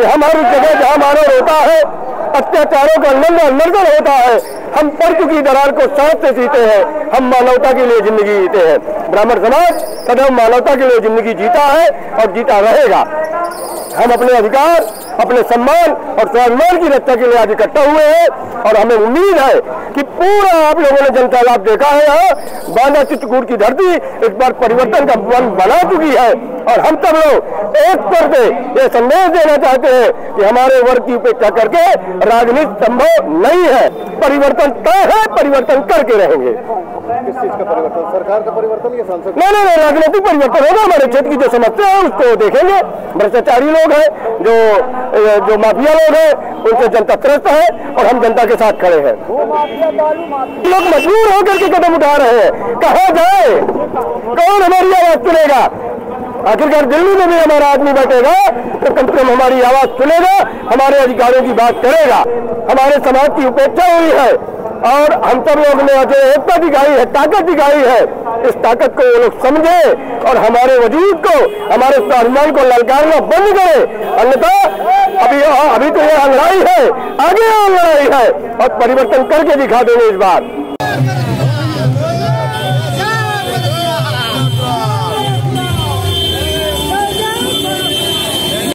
कि हमारी जगह जहाँ मानव होता है, अत्याचारों का नर्दन होता है, हम पर्दू की दरार को सांस से जीते हैं, हम मानवता के लिए जिंदगी जीते हैं। ब्राह्मण समाज सदैव मानवता के लिए जिंदगी जीता है और जीता रहेगा। हम अपने अधिकार, अपने सम्मान और स्वाभिमान की रक्षा के लिए आज इकट्ठा हुए हैं और हमें उम्मीद है कि पूरा आप लोगों ने जनता लाभ देखा है। यहाँ बांदा चित्रकूट की धरती इस बार परिवर्तन का वन बना चुकी है और हम सब लोग एक पर से ये संदेश देना चाहते हैं कि हमारे वर्ग की उपेक्षा करके राजनीति संभव नहीं है। परिवर्तन तय है, परिवर्तन करके रहेंगे। किस चीज का परिवर्तन? सरकार का परिवर्तन या सांसद? नहीं, राजनीतिक परिवर्तन होगा। हमारे क्षेत्र की जो समस्या है उसको देखेंगे। भ्रष्टाचारी लोग हैं, जो माफिया लोग हैं, उनसे जनता त्रस्त है और हम जनता के साथ खड़े हैं। लोग मजबूर होकर के कदम उठा रहे हैं। कहाँ जाए, कौन हमारी आवाज सुनेगा? आखिरकार दिल्ली में भी हमारा आदमी बैठेगा तो कम से कम हमारी आवाज सुनेगा, हमारे अधिकारों की बात करेगा। हमारे समाज की उपेक्षा हुई है और हम सब लोग ने जो एकता दिखाई है, ताकत दिखाई है, इस ताकत को वो लोग समझे और हमारे वजूद को, हमारे स्वाभिमान को ललकारना बंद करें। अन्यथा अभी तो ये लड़ाई है, आगे और लड़ाई है और परिवर्तन करके दिखा देंगे इस बार।